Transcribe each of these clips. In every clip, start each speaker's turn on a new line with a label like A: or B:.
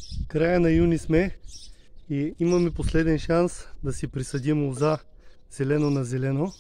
A: Края на юни сме и имаме последен шанс да си присадим лоза зелено на зелено.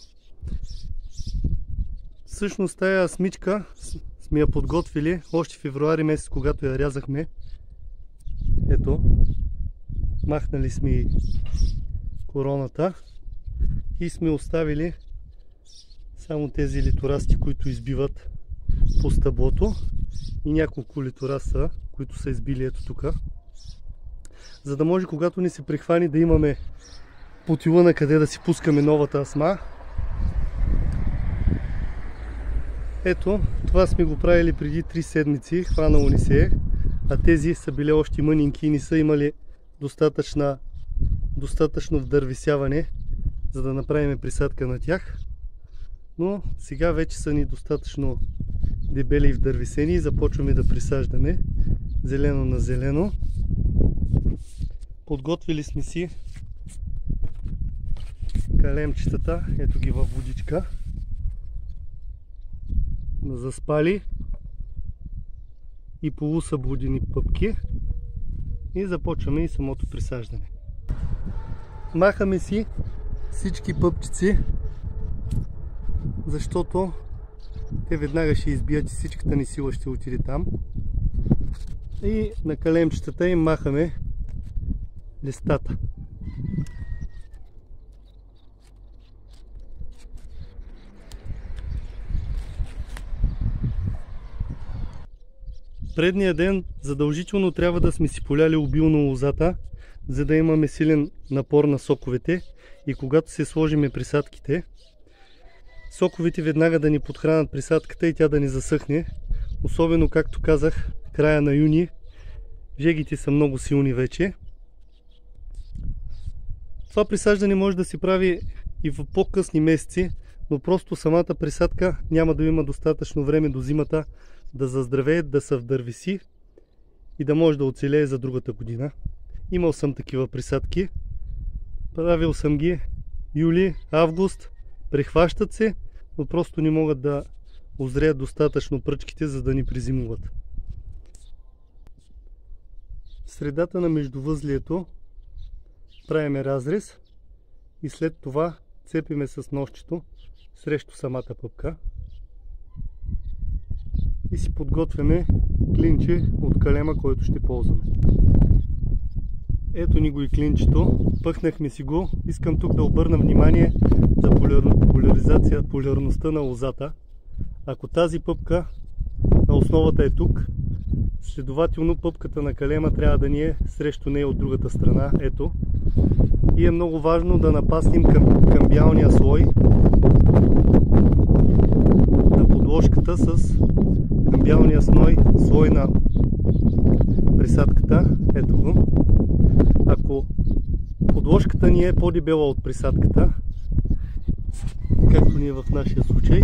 A: Всъщност тая смичка сме я подготвили още в февруари месец, когато я рязахме. Ето, махнали сме и короната и сме оставили само тези литорасти, които избиват по стъблото и няколко литораста, които са избили ето тук. За да може, когато ни се прихвани, да имаме потила на къде да си пускаме новата асма. Ето, това сме го правили преди 3 седмици, хванало ни се е, а тези са били още мънинки и не са имали достатъчно вдървисяване, за да направим присадка на тях. Но сега вече са ни достатъчно дебели и вдървисени и започваме да присаждаме зелено на зелено. Подготвили сме си калемчетата, ето ги във водичка, на заспали и полусъблудени пъпки и започваме и самото присаждане. Махаме си всички пъпчици, защото те веднага ще избият и всичката ни сила ще отиде там. И на калемчетата им махаме листата. Предния ден задължително трябва да сме си поляли обилно лозата, за да имаме силен напор на соковете и когато се сложиме присадките, соковете веднага да ни подхранят присадката и тя да ни засъхне. Особено, както казах, края на юни жегите са много силни вече. Това присаждане може да се прави и в по-късни месеци, но просто самата присадка няма да има достатъчно време до зимата да заздравее, да се вдървиси и да може да оцелее за другата година. Имал съм такива присадки. Правил съм ги юли, август, прихващат се, но просто не могат да озреят достатъчно пръчките, за да ни призимуват. В средата на междувъзлието правиме разрез и след това цепиме с ножчето срещу самата пъпка и си подготвяме клинче от калема, който ще ползваме. Ето ни го и клинчето, пъхнахме си го. Искам тук да обърна внимание за полярността на лозата. Ако тази пъпка на основата е тук, следователно пъпката на калема трябва да ни е срещу нея от другата страна. Ето. И е много важно да напаснем към бялния слой на подложката с бялния слой на присадката. Ето го. Ако подложката ни е по-дебела от присадката, както ни е в нашия случай,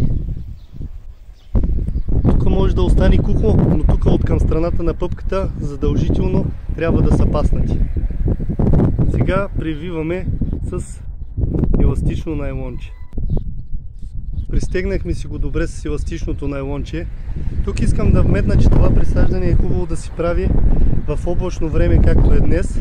A: тук може да остане кухо, но тук от към страната на пъпката задължително трябва да са паснати. Сега прививаме с еластично найлонче. Пристегнахме си го добре с еластичното найлонче. Тук искам да вметна, че това присаждане е хубаво да си прави в облачно време, както е днес.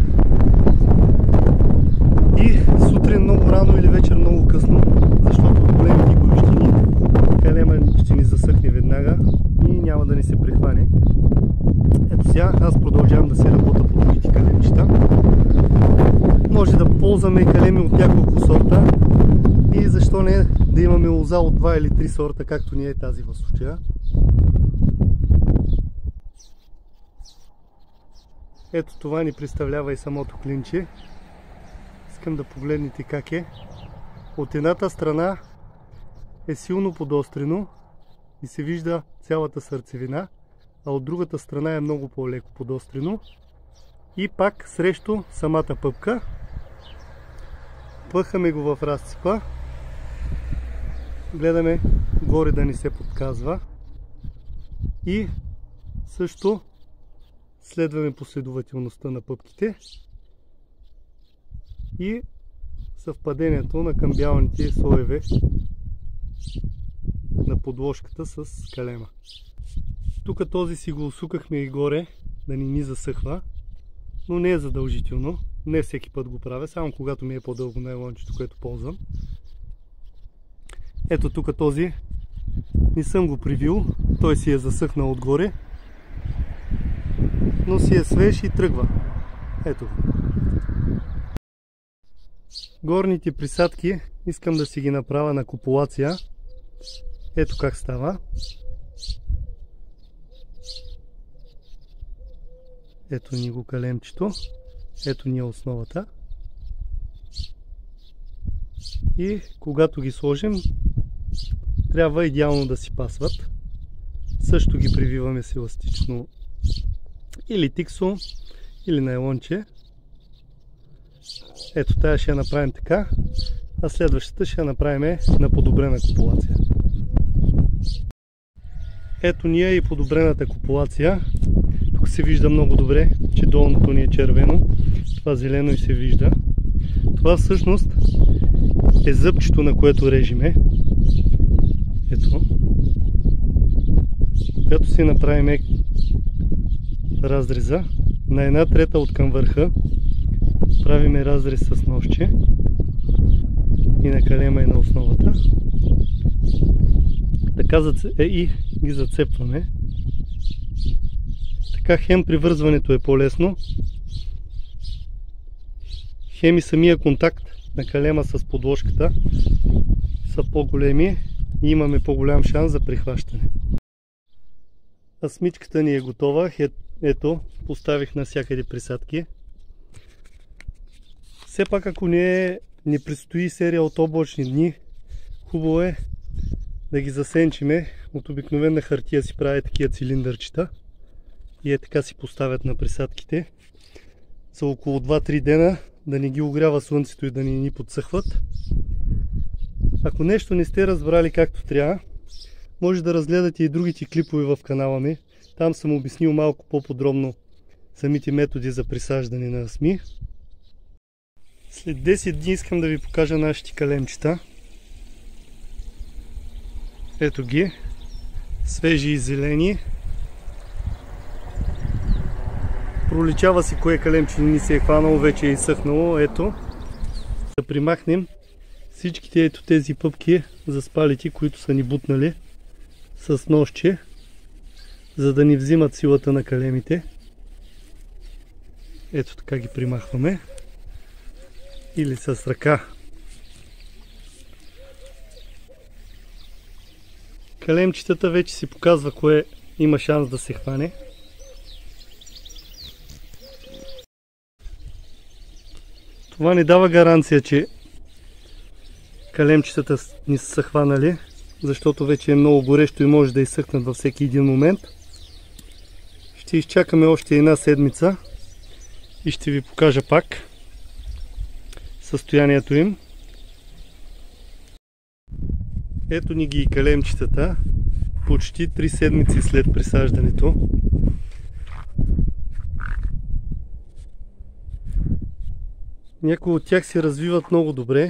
A: И сутрин много рано или вечер много късно, защото от големите горещини калема ще ни засъхне веднага и няма да ни се прихване. Ето сега аз продължавам да се работя по другите калемчета. Може да ползваме калеми от няколко сорта и защо не да имаме лоза от 2 или 3 сорта, както ни е тази в случая. Ето това ни представлява и самото клинче. Искам да погледнете как е. От едната страна е силно подострено и се вижда цялата сърцевина, а от другата страна е много по-леко подострено. И пак срещу самата пъпка. Пъхаме го в разцепа. Гледаме горе да ни се подказва. И също следваме последователността на пъпките и съвпадението на камбялните слоеве на подложката с калема. Тук този си го усукахме и горе, да ни засъхва. но не е задължително. Не всеки път го правя, само когато ми е по-дълго найлончето, което ползвам. Ето тук този не съм го привил, той си е засъхнал отгоре, но си е свеж и тръгва. Ето го. Горните присадки искам да си ги направя на купулация. Ето как става. Ето ни го калемчето. Ето ни е основата. И когато ги сложим, трябва идеално да си пасват. Също ги прививаме с еластично или тиксо, или найлонче. Ето тая ще я направим така, а следващата ще я направим на подобрена купулация. Ето ни е и подобрената купулация. Тук се вижда много добре, че долното ни е червено. Това зелено и се вижда. Това всъщност е зъбчето, на което режиме. Ето. Когато си направим разреза, на 1/3 от към върха правиме разрез с ножче и на калема и на основата. Така и ги зацепваме. Така хем привързването е по-лесно, хем и самия контакт на калема с подложката са по-големи и имаме по-голям шанс за прихващане. А смичката ни е готова. Ето, поставих навсякъде присадки. Все пак, ако не предстои серия от облачни дни, хубаво е да ги засенчиме. От обикновена хартия си правя такива цилиндърчета и така си поставят на присадките за около 2-3 дена, да не ги огрява слънцето и да не ни подсъхват. Ако нещо не сте разбрали както трябва, може да разгледате и другите клипове в канала ми. Там съм обяснил малко по-подробно самите методи за присаждане на асми. След 10 дни искам да ви покажа нашите калемчета. Ето ги. Свежи и зелени. Проличава си кое калемче ни се е хванало, вече е изсъхнало. Ето. Да примахнем всичките ето тези пъпки за спалите, които са ни бутнали с ножче, за да ни взимат силата на калемите. Ето така ги примахваме. Или с ръка. Калемчетата вече си показва кое има шанс да се хване. Това не дава гаранция, че калемчетата ни са хванали, защото вече е много горещо и може да изсъхнат във всеки един момент. Ще изчакаме още една седмица и ще ви покажа пак състоянието им. Ето ни ги и калемчетата, почти 3 седмици след присаждането. Някои от тях се развиват много добре,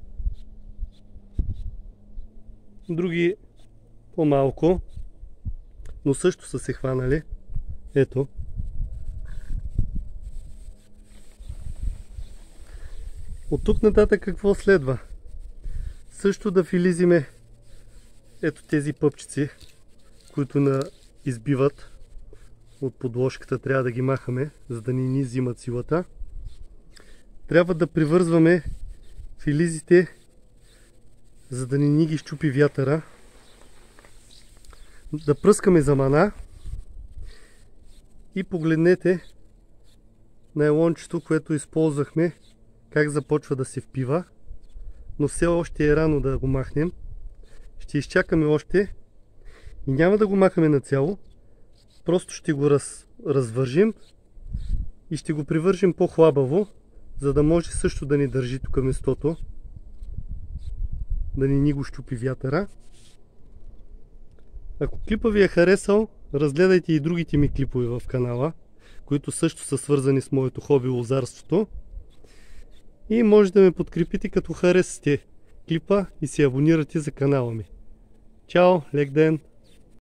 A: други по-малко, но също са се хванали. Ето. От тук нататък какво следва? Също да филизиме ето тези пъпчици, които избиват от подложката. Трябва да ги махаме, за да ни взимат силата. Трябва да привързваме филизите, за да не ни ги щупи вятъра. Да пръскаме замана и погледнете найлончето, което използвахме, как започва да се впива, но все още е рано да го махнем. Ще изчакаме още и няма да го махаме нацяло, просто ще го развържим и ще го привържим по-хлабаво, за да може също да ни държи тук местото, да не ни го щупи вятъра. Ако клипът ви е харесал, разгледайте и другите ми клипове в канала, които също са свързани с моето хоби лозарството. И може да ме подкрепите, като харесате клипа и се абонирате за канала ми. Чао, лек ден!